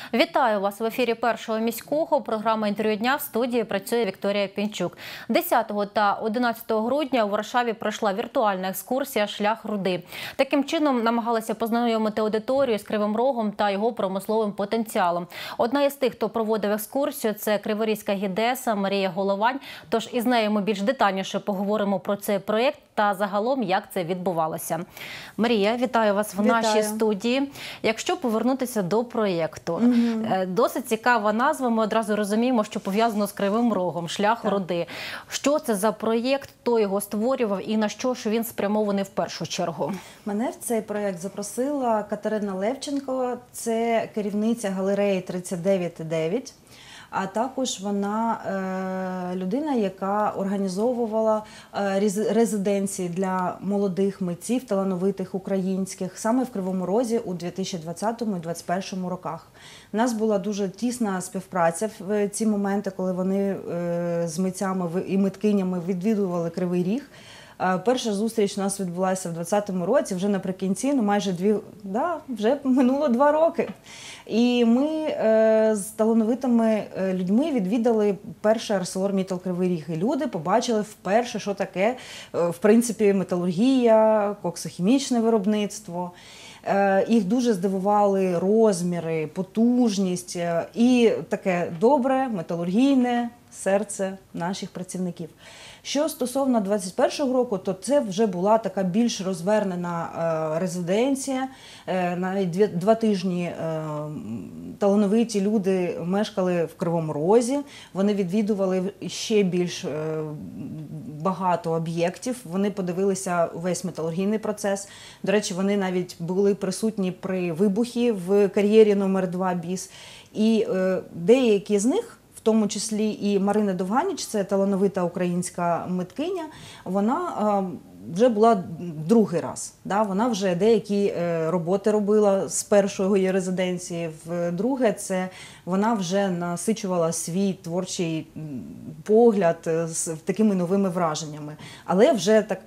Вітаю вас в ефірі Першого міського. Програма «Інтерв'ю дня» в студії працює Вікторія Пінчук. 10 та 11 грудня у Варшаві пройшла віртуальна екскурсія «Шлях Руди». Таким чином намагалися познайомити аудиторію з Кривим Рогом та його промисловим потенціалом. Одна із тих, хто проводив екскурсію, це криворізька гідеса Марія Головань. Тож із нею ми більш детальніше поговоримо про цей проєкт та загалом, як це відбувалося. Марія, вітаю вас в нашій студії. Якщо повернутися до проєкту, досить цікава назва, ми одразу розуміємо, що пов'язано з Кривим Рогом, «Шлях Руди». Що це за проєкт, хто його створював і на що ж він спрямований в першу чергу? Мене в цей проєкт запросила Катерина Левченко, це керівниця галереї 39,9. А також вона людина, яка організовувала резиденції для молодих митців, талановитих українських, саме в Кривому Розі у 2020 і 2021 роках. У нас була дуже тісна співпраця в ці моменти, коли вони з митцями і миткинями відвідували Кривий Ріг. Перша зустріч у нас відбулася в 2020 році, вже наприкінці, вже минуло 2 роки. І ми з талановитими людьми відвідали перший ArcelorMittal Кривий Ріг. І люди побачили вперше, що таке, в принципі, металургія, коксохімічне виробництво. Їх дуже здивували розміри, потужність і таке добре металургійне серце наших працівників. Що стосовно 2021 року, то це вже була така більш розвернена резиденція. Навіть 2 тижні талановиті люди мешкали в Кривому Розі. Вони відвідували ще більш багато об'єктів. Вони подивилися весь металургійний процес. До речі, вони навіть були присутні при вибухі в кар'єрі номер 2 БІС. І деякі з них, в тому числі і Марина Довганіч, це талановита українська миткиня, вона вже була другий раз. Вона вже деякі роботи робила з першої резиденції. Вдруге, це вона вже насичувала свій творчий погляд з такими новими враженнями. Але вже так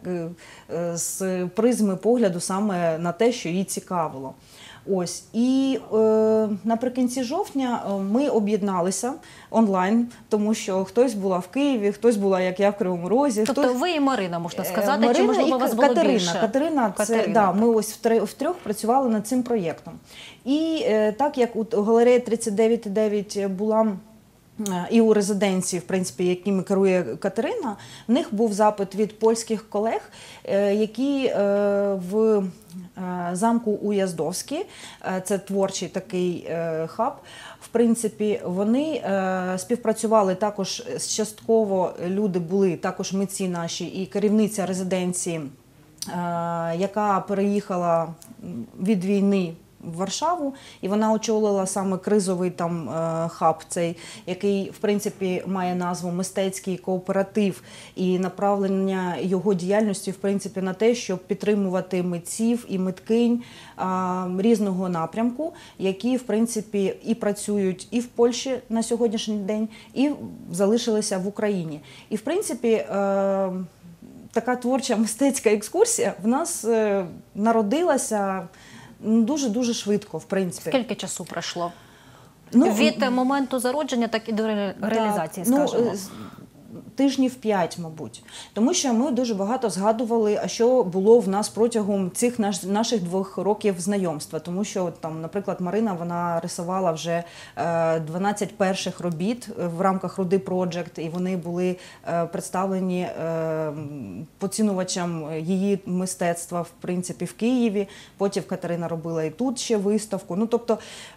з призми погляду саме на те, що їй цікавило. Ось. І наприкінці жовтня ми об'єдналися онлайн, тому що хтось була в Києві, хтось була, як я, в Кривому Розі. Тобто ви і Марина, можна сказати, Марина, чи можливо у вас було Катерина. більше? Катерина, ми ось втрьох працювали над цим проєктом. І так як у галереї 39,9 була і у резиденції, в принципі, якими керує Катерина, в них був запит від польських колег, які в замку Уяздовський, це творчий такий хаб, в принципі, вони співпрацювали також, частково люди були також митці наші і керівниця резиденції, яка переїхала від війни в Варшаву, і вона очолила саме кризовий там хаб цей, який, в принципі, має назву «Мистецький кооператив», і направлення його діяльності, в принципі, на те, щоб підтримувати митців і миткинь різного напрямку, які, в принципі, і працюють і в Польщі на сьогоднішній день, і залишилися в Україні. І, в принципі, така творча мистецька екскурсія в нас народилася дуже-дуже швидко, в принципі. Скільки часу пройшло? Від моменту зародження, так і до реалізації, скажімо. Тижнів 5, мабуть. Тому що ми дуже багато згадували, а що було в нас протягом цих наших 2 років знайомства. Тому що, там, наприклад, Марина, вона рисувала вже 12 перших робіт в рамках Руди Project, і вони були представлені поцінувачам її мистецтва, в принципі, в Києві. Потім Катерина робила і тут ще виставку. Ну, тобто,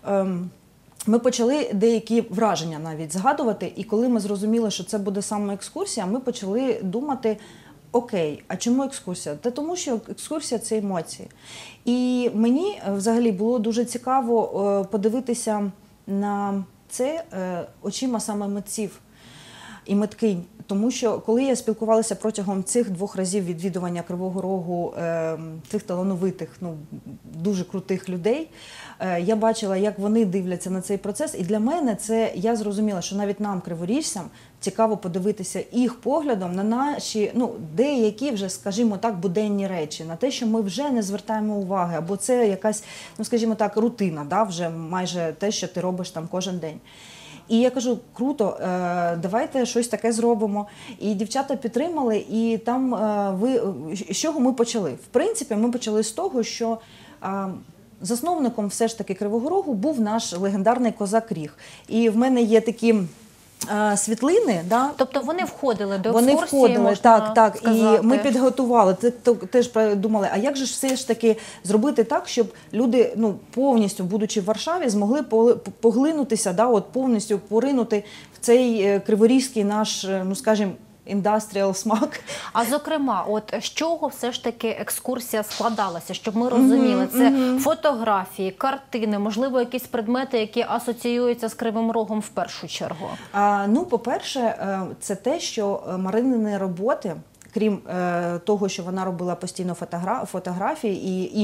ми почали деякі враження навіть згадувати, і коли ми зрозуміли, що це буде саме екскурсія, ми почали думати, окей, а чому екскурсія? Та тому, що екскурсія – це емоції. І мені взагалі було дуже цікаво подивитися на це очима саме митців і миткинь. Тому що коли я спілкувалася протягом цих 2 разів відвідування Кривого Рогу цих талановитих, дуже крутих людей, я бачила, як вони дивляться на цей процес. І для мене я зрозуміла, що навіть нам, криворіжцям, цікаво подивитися їх поглядом на наші, деякі вже, скажімо так, буденні речі, на те, що ми вже не звертаємо уваги, або це якась, скажімо так, рутина, да, вже майже те, що ти робиш там кожен день. І я кажу, круто, давайте щось таке зробимо. І дівчата підтримали, і там з чого ми почали? В принципі, ми почали з того, що засновником все ж таки Кривого Рогу був наш легендарний козак Ріг. І в мене є такі світлини. Да? Тобто вони входили до Вони екскурсії, входили, можна так. сказати. І ми підготували, теж думали, а як же ж все ж таки зробити так, щоб люди, повністю, будучи в Варшаві, змогли поглинутися, да, повністю поринути в цей криворізький наш, скажімо, індастріал смак. А зокрема, з чого все ж таки екскурсія складалася, щоб ми розуміли? Це фотографії, картини, можливо, якісь предмети, які асоціюються з Кривим Рогом в першу чергу? По-перше, це те, що Маринини роботи, крім того, що вона робила постійно фотографії і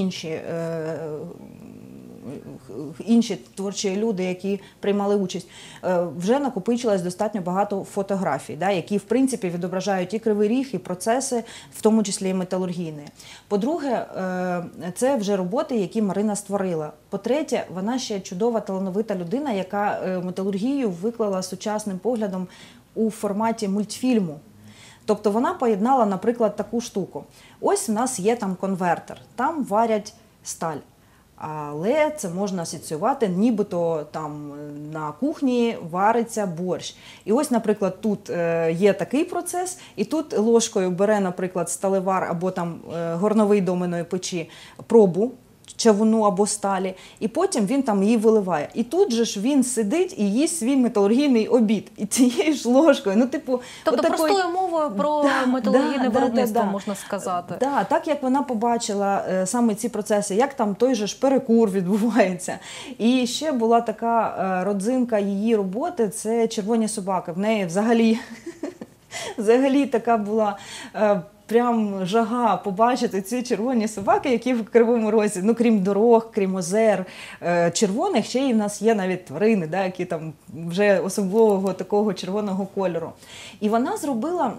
інші творчі люди, які приймали участь, вже накопичилось достатньо багато фотографій, да, які, в принципі, відображають і Кривий Ріг, і процеси, в тому числі і металургійні. По-друге, це вже роботи, які Марина створила. По-третє, вона ще чудова, талановита людина, яка металургію виклала сучасним поглядом у форматі мультфільму. Тобто вона поєднала, наприклад, таку штуку. Ось в нас є там конвертер, там варять сталь. Але це можна асоціювати, нібито там на кухні вариться борщ. І ось, наприклад, тут є такий процес, і тут ложкою бере, наприклад, сталевар або там горновий доменної печі пробу чавуну або сталі, і потім він там її виливає. І тут же ж він сидить і їсть свій металургійний обід. І цією ж ложкою. Тобто простою мовою про металургійне виробництво, можна сказати. Так, як вона побачила саме ці процеси, як там той же ж перекур відбувається. І ще була така родзинка її роботи – це червоні собаки. В неї взагалі така була прям жага побачити ці червоні собаки, які в Кривому Розі, крім дорог, крім озер червоних, ще й в нас є навіть тварини, да, які там вже особливого такого червоного кольору. І вона зробила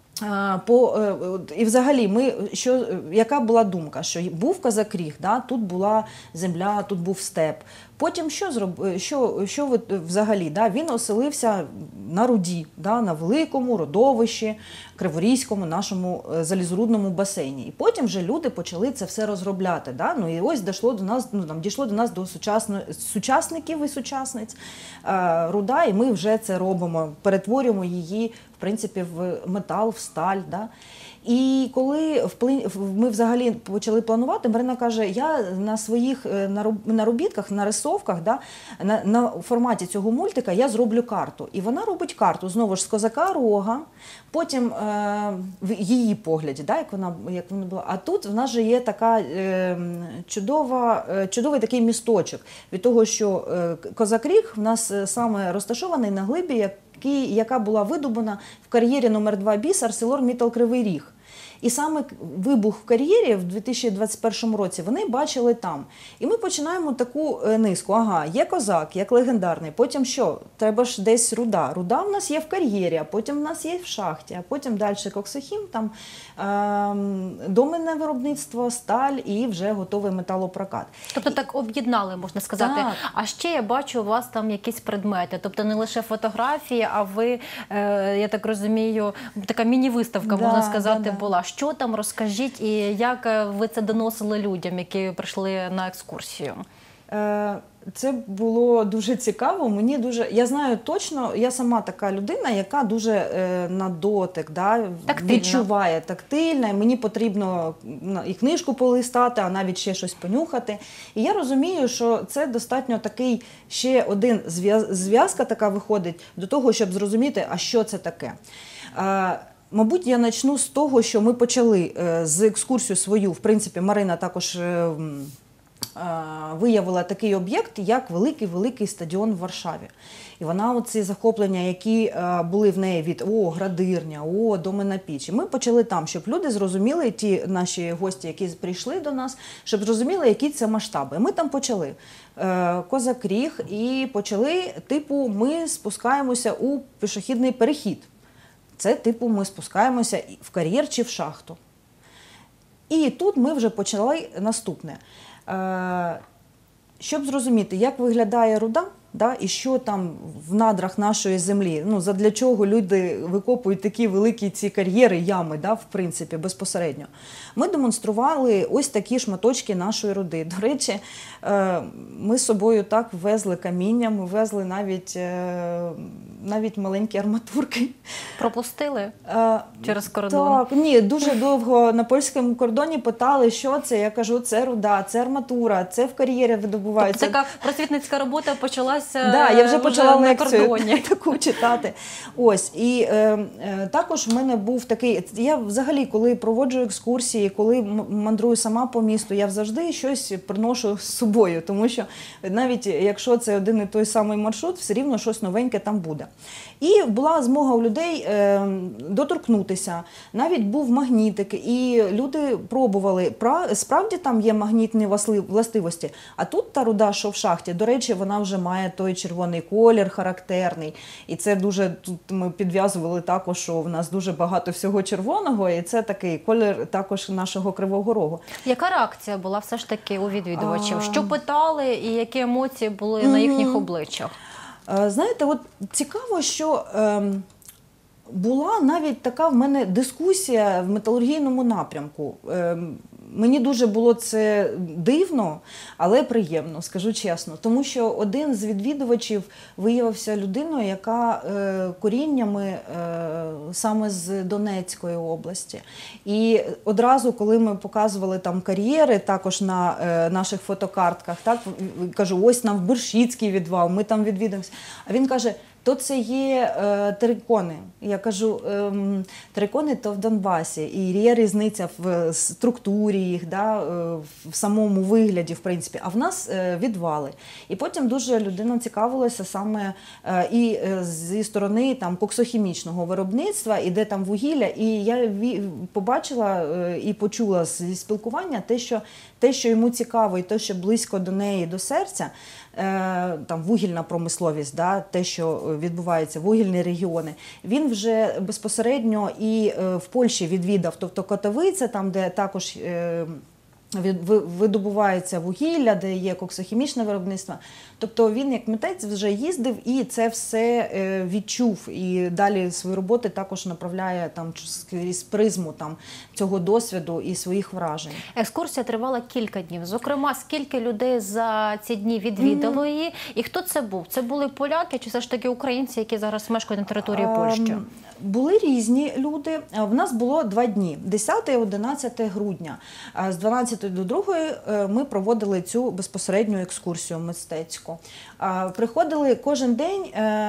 і взагалі, яка була думка, що був козак Ріг, да, тут була земля, тут був степ. Потім що взагалі? Да, він оселився на Руді, да, на великому родовищі, Криворізькому, нашому залізорудному басейні. І потім вже люди почали це все розробляти. Да? І ось дійшло до нас до сучасників і сучасниць руда, і ми вже це робимо, перетворюємо її, в принципі, в метал, в сталь. Да? І коли ми взагалі почали планувати, Марина каже, я на своїх наробітках, на рисовках, да, на форматі цього мультика я зроблю карту. І вона робить карту, знову ж, з козака Рога, потім в її погляді, да, як вона була. А тут в нас же є така чудовий такий місточок від того, що козак Ріг в нас саме розташований на глибі, яка була видобана в кар'єрі номер 2 БІС ArcelorMittal Кривий Ріг. І саме вибух в кар'єрі в 2021 році вони бачили там. І ми починаємо таку низку. Ага, є козак, як легендарний, потім що? Треба ж десь руда. Руда в нас є в кар'єрі, а потім в нас є в шахті, а потім далі коксохім, там доменне виробництво, сталь і вже готовий металопрокат. Тобто так об'єднали, можна сказати. Так. А ще я бачу у вас там якісь предмети, тобто не лише фотографії, а ви, я так розумію, така міні-виставка, можна сказати, була. Що там, розкажіть, і як ви це доносили людям, які прийшли на екскурсію? Це було дуже цікаво. Я знаю точно, я сама така людина, яка дуже на дотик, да, відчуває, тактильна, і мені потрібно і книжку полистати, а навіть ще щось понюхати. І я розумію, що це достатньо такий ще один зв'язка така виходить до того, щоб зрозуміти, а що це таке. Мабуть, я почну з того, що ми почали з екскурсію свою, в принципі, Марина також виявила такий об'єкт, як великий стадіон в Варшаві. І вона оці захоплення, які були в неї від Градирня, Доми на Пічі, ми почали там, щоб люди зрозуміли, ті наші гості, які прийшли до нас, щоб зрозуміли, які це масштаби. Ми там почали Козак-Ріг і почали, типу, ми спускаємося у пішохідний перехід. Це, типу, ми спускаємося в кар'єр чи в шахту. І тут ми вже почали наступне. Щоб зрозуміти, як виглядає руда, да, і що там в надрах нашої землі, задля чого люди викопують такі великі ці кар'єри, ями, да, в принципі, безпосередньо. Ми демонстрували ось такі шматочки нашої руди. До речі, ми з собою так везли каміння, ми везли навіть маленькі арматурки. Пропустили через кордон? Так, ні, дуже довго на польському кордоні питали, що це. Я кажу, це руда, це арматура, це в кар'єрі видобувається. Тобто така просвітницька робота почалася я вже почала на лекцію кордоні. таку читати. Ось, і також в мене був такий, я взагалі, коли проводжу екскурсії, коли мандрую сама по місту, я завжди щось приношу з собою, тому що навіть якщо це один і той самий маршрут, все рівно щось новеньке там буде. І була змога у людей доторкнутися. Навіть був магнітик, і люди пробували. Справді там є магнітні властивості, а тут та руда, що в шахті, до речі, вона вже має той червоний колір характерний. І це дуже, тут ми підв'язували також, що в нас дуже багато всього червоного, і це такий колір також нашого Кривого Рогу. Яка реакція була все ж таки у відвідувачів? Що питали і які емоції були на їхніх обличчях? Знаєте, от цікаво, що була навіть така в мене дискусія в металургійному напрямку. Мені дуже було це дивно, але приємно, скажу чесно. Тому що один з відвідувачів виявився людиною, яка коріннями саме з Донецької області. І одразу, коли ми показували там кар'єри, також на наших фотокартках, так, кажу, ось нам в Бершицький відвал, ми там відвідаємося. А він каже, то це є терикони. Я кажу, терикони то в Донбасі. І є різниця в структурі їх, да, в самому вигляді, в принципі. А в нас відвали. І потім дуже людина цікавилася саме і зі сторони там, коксохімічного виробництва, і де там вугілля. І я побачила і почула зі спілкування те, що йому цікаво, і те, що близько до неї, до серця, там вугільна промисловість, да, те, що відбувається, вугільні регіони, він вже безпосередньо і в Польщі відвідав, тобто Котовиця, там, де також видобувається вугілля, де є коксохімічне виробництво. Тобто він як митець вже їздив і це все відчув. І далі свої роботи також направляє там крізь призму там, цього досвіду і своїх вражень. Екскурсія тривала кілька днів. Зокрема, скільки людей за ці дні відвідало її? І хто це був? Це були поляки чи все ж таки українці, які зараз мешкають на території Польщі? Були різні люди. В нас було 2 дні, 10 і 11 грудня. З 12 до 2 ми проводили цю безпосередню екскурсію мистецьку. Приходили кожен день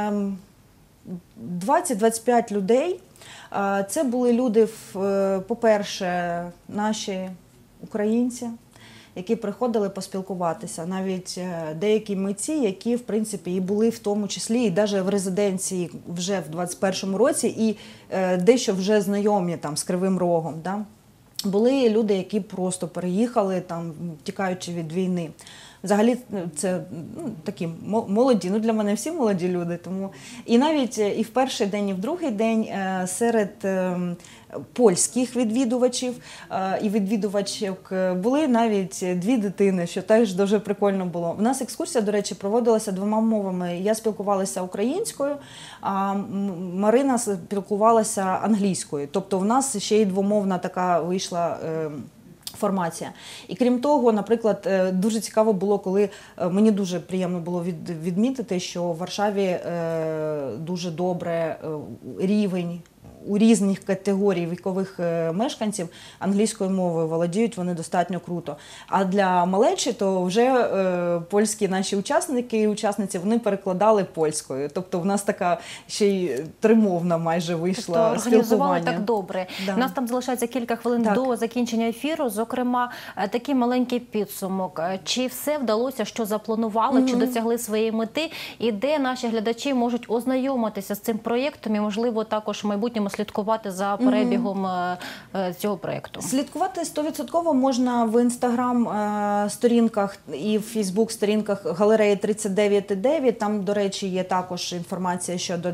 20-25 людей. Це були люди, по-перше, наші українці, які приходили поспілкуватися. Навіть деякі митці, які, в принципі, і були в тому числі, і навіть в резиденції вже в 21-му році, і дещо вже знайомі там, з Кривим Рогом. Да? Були люди, які просто переїхали, там, тікаючи від війни. Взагалі це такі молоді, для мене всі молоді люди. Тому. І навіть і в перший день, і в другий день серед польських відвідувачів і відвідувачок були навіть 2 дитини, що теж дуже прикольно було. У нас екскурсія, до речі, проводилася 2 мовами. Я спілкувалася українською, а Марина спілкувалася англійською. Тобто в нас ще й двомовна така вийшла формація. І крім того, наприклад, дуже цікаво було, коли мені дуже приємно було відмітити, що в Варшаві дуже добре рівень у різних категорій вікових мешканців англійською мовою володіють вони достатньо круто. А для малечі то вже польські наші учасники і учасниці, вони перекладали польською. Тобто в нас така ще й тримовна майже вийшла організували спілкування. так добре. Да. У нас там залишається кілька хвилин Так. до закінчення ефіру. Зокрема, такий маленький підсумок. Чи все вдалося, що запланували, чи досягли своєї мети? І де наші глядачі можуть ознайомитися з цим проєктом і, можливо, також в майбутньому слідкувати за перебігом цього проєкту? Слідкувати 100% можна в інстаграм-сторінках і в фейсбук-сторінках галереї 39,9. Там, до речі, є також інформація щодо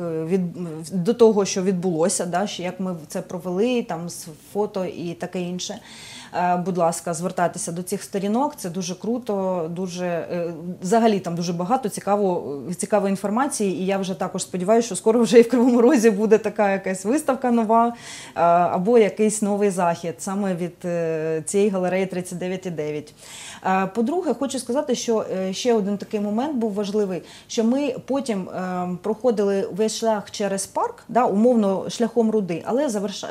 до того, що відбулося, да, як ми це провели, там з фото і таке інше. Будь ласка, звертайтеся до цих сторінок, це дуже круто, взагалі там дуже багато цікавої інформації, і я вже також сподіваюся, що скоро вже і в Кривому Розі буде така якась виставка нова, або якийсь новий захід саме від цієї галереї 39,9. По-друге, хочу сказати, що ще один такий момент був важливий, що ми потім проходили весь шлях через парк, да, умовно шляхом Руди, але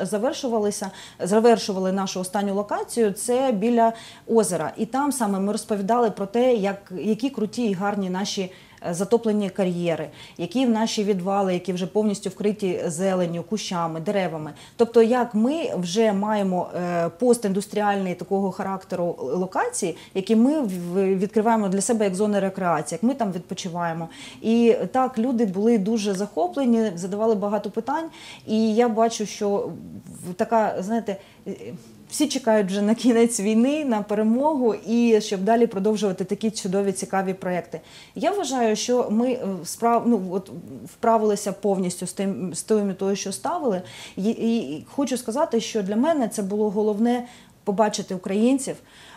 завершували нашу останню локацію, це біля озера. І там саме ми розповідали про те, які круті і гарні наші затоплені кар'єри, які наші відвали, які вже повністю вкриті зеленню, кущами, деревами. Тобто, як ми вже маємо постіндустріальний такого характеру локації, які ми відкриваємо для себе як зони рекреації, як ми там відпочиваємо. І так, люди були дуже захоплені, задавали багато питань, і я бачу, що така, знаєте, всі чекають вже на кінець війни, на перемогу і щоб далі продовжувати такі чудові, цікаві проєкти. Я вважаю, що ми вправилися повністю з тою метою, що ставили. І хочу сказати, що для мене це було головне побачити українців,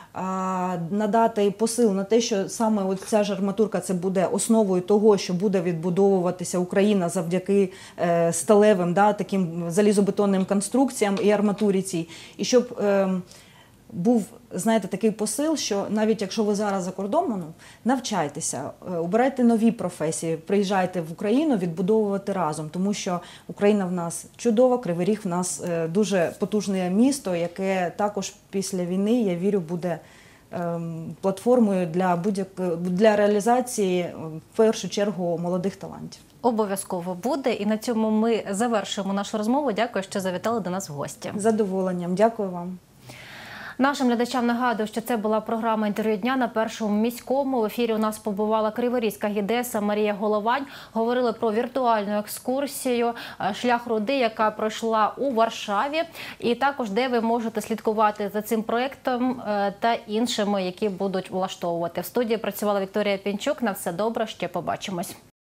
надати посил на те, що саме ця ж арматурка це буде основою того, що буде відбудовуватися Україна завдяки сталевим, да, таким залізобетонним конструкціям і арматурі цій. І щоб був, знаєте, такий посил, що навіть якщо ви зараз за кордоном, навчайтеся, обирайте нові професії, приїжджайте в Україну відбудовувати разом, тому що Україна в нас чудова, Кривий Ріг в нас дуже потужне місто, яке також після війни, я вірю, буде платформою для реалізації, в першу чергу, молодих талантів. Обов'язково буде. І на цьому ми завершуємо нашу розмову. Дякую, що завітали до нас в гості. З задоволенням. Дякую вам. Нашим глядачам нагадую, що це була програма «Інтерв'ю дня» на Першому міському. В ефірі у нас побувала криворізька гідеса Марія Головань. Говорили про віртуальну екскурсію «Шлях Руди», яка пройшла у Варшаві. І також, де ви можете слідкувати за цим проєктом та іншими, які будуть влаштовувати. В студії працювала Вікторія Пінчук. На все добре, ще побачимось.